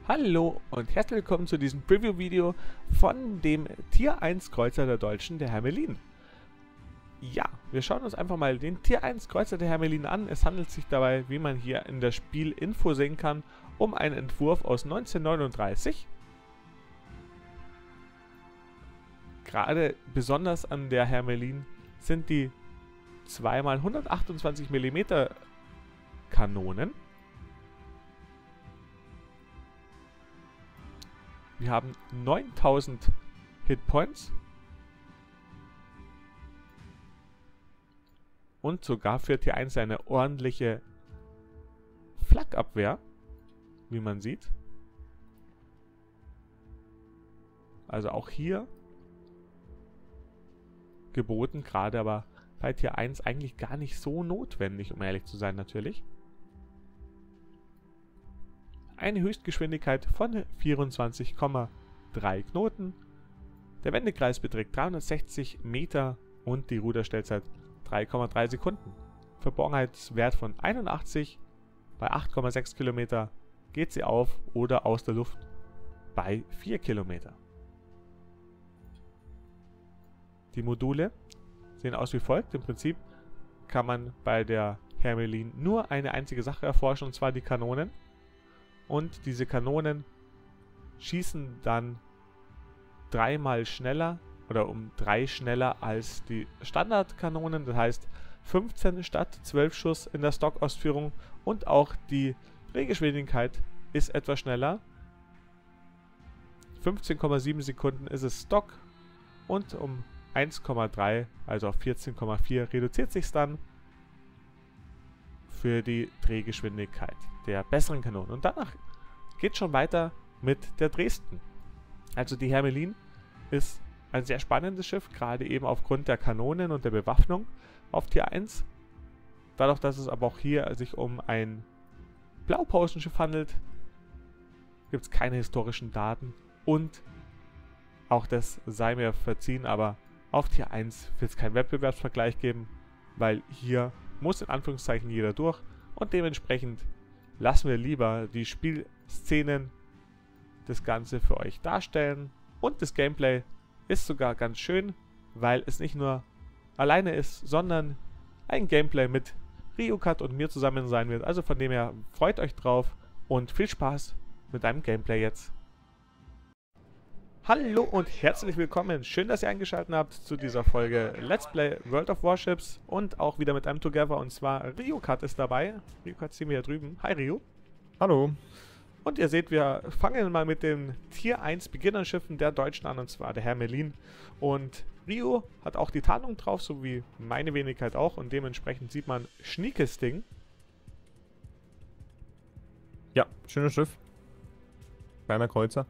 Hallo und herzlich willkommen zu diesem Preview-Video von dem Tier 1 Kreuzer der Deutschen, der Hermelin. Ja, wir schauen uns einfach mal den Tier 1 Kreuzer der Hermelin an. Es handelt sich dabei, wie man hier in der Spielinfo sehen kann, um einen Entwurf aus 1939. Gerade besonders an der Hermelin sind die 2x128 mm Kanonen. Wir haben 9000 Hitpoints und sogar für Tier 1 eine ordentliche Flakabwehr, wie man sieht. Also auch hier geboten, gerade aber bei Tier 1 eigentlich gar nicht so notwendig, um ehrlich zu sein natürlich. Eine Höchstgeschwindigkeit von 24,3 Knoten. Der Wendekreis beträgt 360 Meter und die Ruderstelzeit 3,3 Sekunden. Verborgenheitswert von 81, bei 8,6 Kilometer geht sie auf oder aus der Luft bei 4 Kilometer. Die Module sehen aus wie folgt. Im Prinzip kann man bei der Hermelin nur eine einzige Sache erforschen, und zwar die Kanonen. Und diese Kanonen schießen dann dreimal schneller oder um 3 schneller als die Standardkanonen. Das heißt 15 statt 12 Schuss in der Stockausführung und auch die Drehgeschwindigkeit ist etwas schneller. 15,7 Sekunden ist es Stock und um 1,3, also auf 14,4 reduziert sich dann für die Drehgeschwindigkeit der besseren Kanonen. Und danach geht schon weiter mit der Dresden. Also die Hermelin ist ein sehr spannendes Schiff, gerade eben aufgrund der Kanonen und der Bewaffnung auf Tier 1. Dadurch, dass es aber auch hier sich um ein Blaupausenschiff handelt, gibt es keine historischen Daten und auch das sei mir verziehen, aber auf Tier 1 wird es keinen Wettbewerbsvergleich geben, weil hier muss in Anführungszeichen jeder durch und dementsprechend lassen wir lieber die Spielszenen das Ganze für euch darstellen. Und das Gameplay ist sogar ganz schön, weil es nicht nur alleine ist, sondern ein Gameplay mit Ryokat und mir zusammen sein wird. Also von dem her freut euch drauf und viel Spaß mit einem Gameplay jetzt. Hallo und herzlich willkommen. Schön, dass ihr eingeschaltet habt zu dieser Folge Let's Play World of Warships und auch wieder mit einem Together, und zwar Ryokat ist dabei. Ryokat sehen wir hier drüben. Hi Ryo. Hallo. Und ihr seht, wir fangen mal mit den Tier 1 Beginnerschiffen der Deutschen an, und zwar der Hermelin. Und Ryo hat auch die Tarnung drauf, so wie meine Wenigkeit auch, und dementsprechend sieht man schniekes Ding. Ja, schönes Schiff. Kleiner Kreuzer.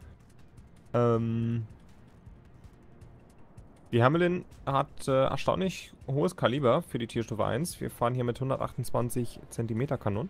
Die Hermelin hat erstaunlich hohes Kaliber für die Tierstufe 1. Wir fahren hier mit 128 cm Kanonen.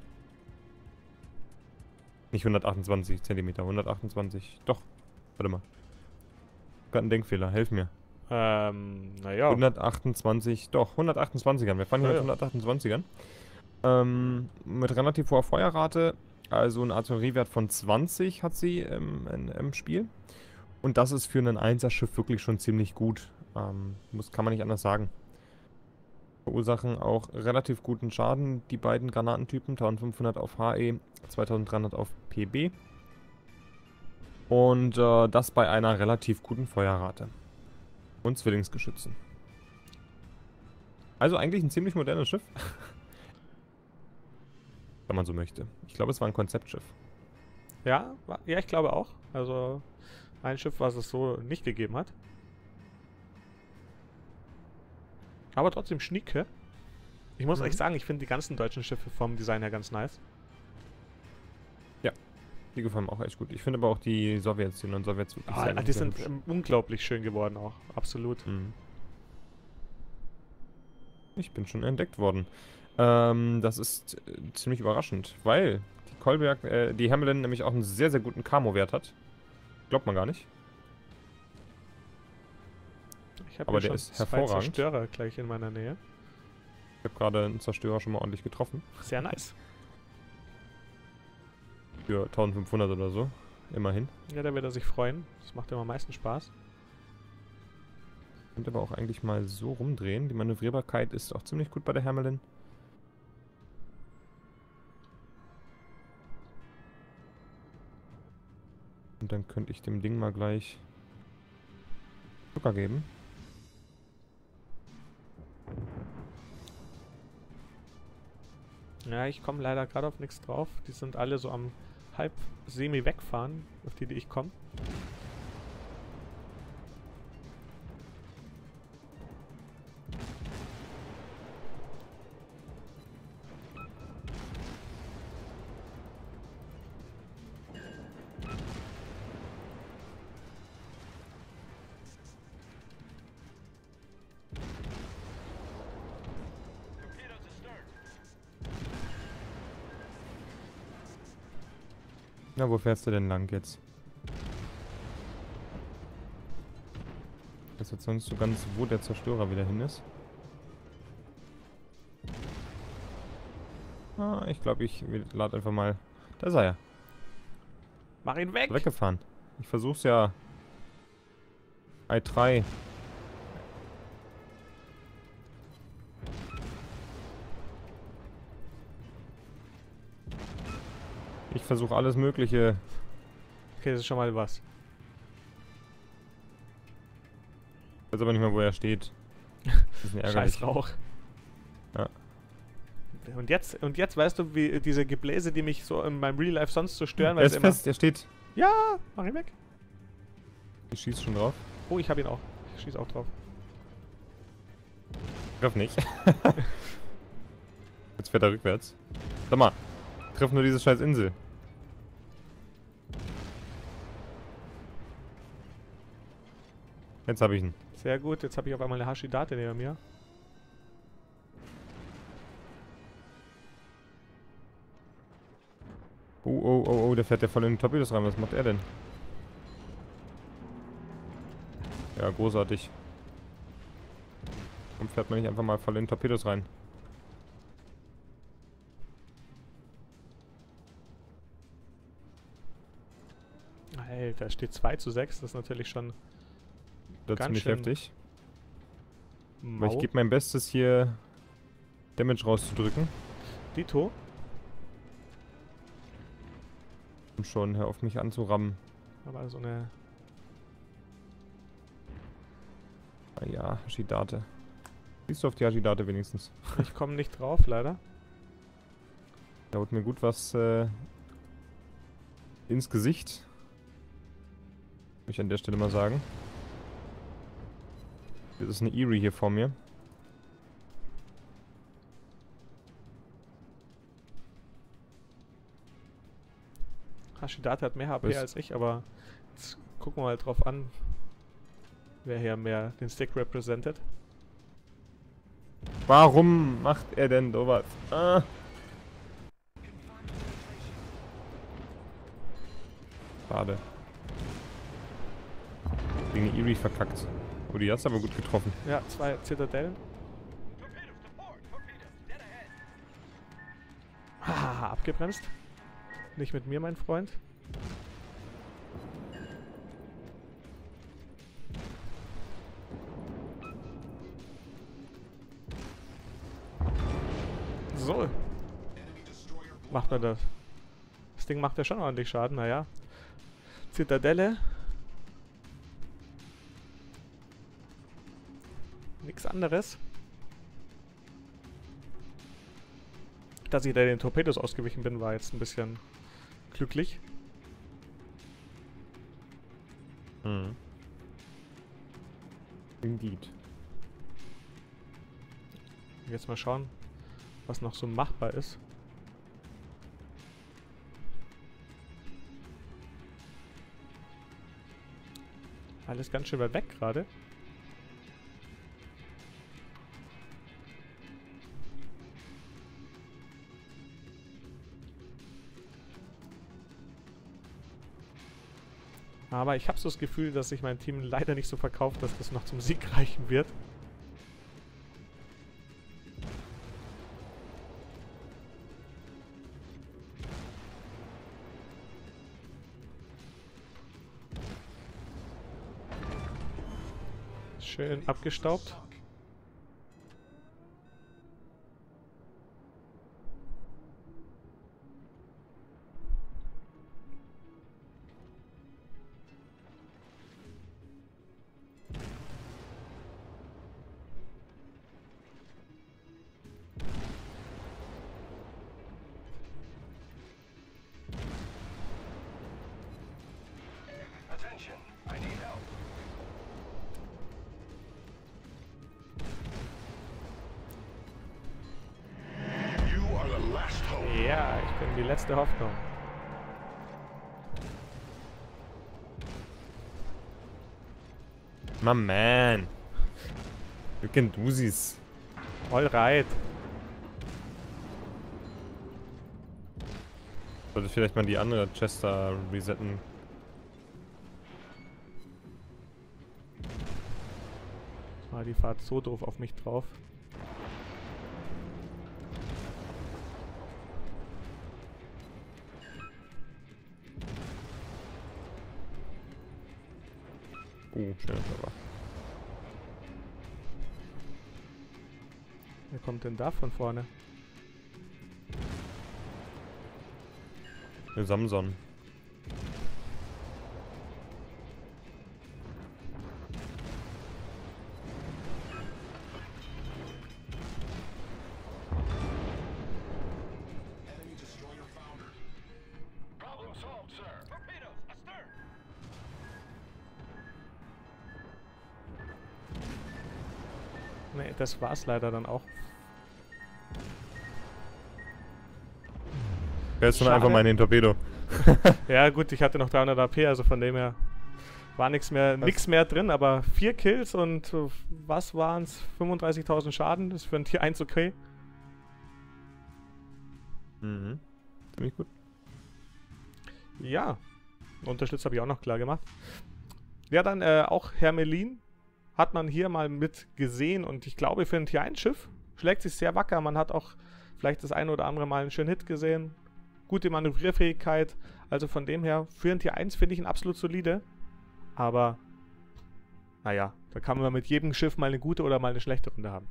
Nicht 128 cm, 128. Doch, warte mal. Gerade ein Denkfehler, helf mir. Naja. 128, doch, 128ern. Wir fahren hier mit 128ern. Mit relativ hoher Feuerrate. Also ein Artilleriewert von 20 hat sie im Spiel. Und das ist für ein 1er-Schiff wirklich schon ziemlich gut. Kann man nicht anders sagen. Verursachen auch relativ guten Schaden, die beiden Granatentypen. 1500 auf HE, 2300 auf PB. Und das bei einer relativ guten Feuerrate. Und Zwillingsgeschützen. Also eigentlich ein ziemlich modernes Schiff. Wenn man so möchte. Ich glaube, es war ein Konzeptschiff. Ja, ich glaube auch. Also ein Schiff, was es so nicht gegeben hat. Aber trotzdem schnieke. Ich muss euch sagen, ich finde die ganzen deutschen Schiffe vom Design her ganz nice. Ja, die gefallen mir auch echt gut. Ich finde aber auch die Sowjets, die neuen Sowjets wirklich sehr die sind unglaublich schön geworden auch. Absolut. Ich bin schon entdeckt worden. Das ist ziemlich überraschend, weil die Hermelin nämlich auch einen sehr, sehr guten Camo-Wert hat. Glaubt man gar nicht. Aber der ist hervorragend. Zwei Zerstörer gleich in meiner Nähe. Ich habe gerade einen Zerstörer schon mal ordentlich getroffen. Sehr nice. Für 1500 oder so. Immerhin. Ja, da wird er sich freuen. Das macht immer am meisten Spaß. Könnte aber auch eigentlich mal so rumdrehen. Die Manövrierbarkeit ist auch ziemlich gut bei der Hamelin. Und dann könnte ich dem Ding mal gleich Zucker geben. Ja, ich komme leider gerade auf nichts drauf. Die sind alle so am halb semi wegfahren, auf die ich komme. Na, wo fährst du denn lang jetzt? Ich weiß jetzt sonst so ganz, wo der Zerstörer wieder hin ist. Ah, ich glaube, ich lade einfach mal... Da ist er ja. Mach ihn weg! Weggefahren. Ich versuch's ja. I3. Ich versuche alles Mögliche. Okay, das ist schon mal was. Ich weiß aber nicht mehr, wo er steht. Das ist ärgerlich. Scheiß Rauch. Ja. Und jetzt weißt du, wie diese Gebläse, die mich so in meinem Real Life sonst so stören, Er weil ist es immer... fest, er steht. Ja, mach ihn weg. Ich schieße schon drauf. Oh, ich hab ihn auch. Ich schieß auch drauf. Treff nicht. Jetzt fährt er rückwärts. Sag mal, treff nur diese scheiß Insel. Jetzt habe ich ihn. Sehr gut, jetzt habe ich auf einmal eine Hashidate neben mir. Oh, der fährt ja voll in den Torpedos rein. Was macht er denn? Ja, großartig. Warum fährt man nicht einfach mal voll in den Torpedos rein? Alter, steht 2:6. Das ist natürlich schon Das ist ganz ziemlich schön heftig. mau. Aber ich gebe mein Bestes hier Damage rauszudrücken. Dito. Und schon, hör auf mich anzurammen. Aber so eine... Ah ja, Hashidate. Siehst du auf die Hashidate wenigstens? Ich komme nicht drauf, leider. Da haut mir gut was ins Gesicht. Will ich an der Stelle mal sagen. Das ist eine Eerie hier vor mir. Hashidate hat mehr HP Was? als ich, aber jetzt gucken wir mal drauf an, wer hier mehr den Stick represented. Warum macht er denn sowas? Ah. Schade. Gegen die Eerie verkackt. Oh, die hast du aber gut getroffen. Ja, 2 Zitadellen. Haha, abgebremst. Nicht mit mir, mein Freund. So. Macht man das. Das Ding macht ja schon ordentlich Schaden, naja. Zitadelle. Nichts anderes. Dass ich da den Torpedos ausgewichen bin, war jetzt ein bisschen glücklich. Mhm. Indeed. Jetzt mal schauen, was noch so machbar ist. Alles ganz schön weit weg gerade. Aber ich habe so das Gefühl, dass sich mein Team leider nicht so verkauft, dass das noch zum Sieg reichen wird. Schön abgestaubt. Ja, ich bin die letzte Hoffnung. My man. You can do this. Alright. Sollte vielleicht mal die andere Chester resetten. Die fahrt so doof auf mich drauf. Schöner Server. Wer kommt denn da von vorne? Samson. Nee, das war's leider dann auch. Jetzt nur einfach mal in den Torpedo. Ja gut, ich hatte noch 300 AP, also von dem her war nix mehr drin, aber 4 Kills und was waren's? 35.000 Schaden, das ist für ein Tier 1 okay. Mhm. Ziemlich gut. Ja, Unterschlitz habe ich auch noch klar gemacht. Ja, dann auch Hermelin hat man hier mal mit gesehen und ich glaube für ein Tier 1 Schiff schlägt sich sehr wacker. Man hat auch vielleicht das eine oder andere Mal einen schönen Hit gesehen. Gute Manövrierfähigkeit. Also von dem her, für ein Tier 1 finde ich ihn absolut solide. Aber, naja, da kann man mit jedem Schiff mal eine gute oder mal eine schlechte Runde haben.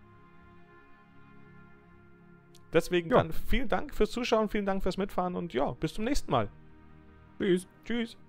Deswegen dann vielen Dank fürs Zuschauen, vielen Dank fürs Mitfahren und ja, bis zum nächsten Mal. Tschüss. Tschüss.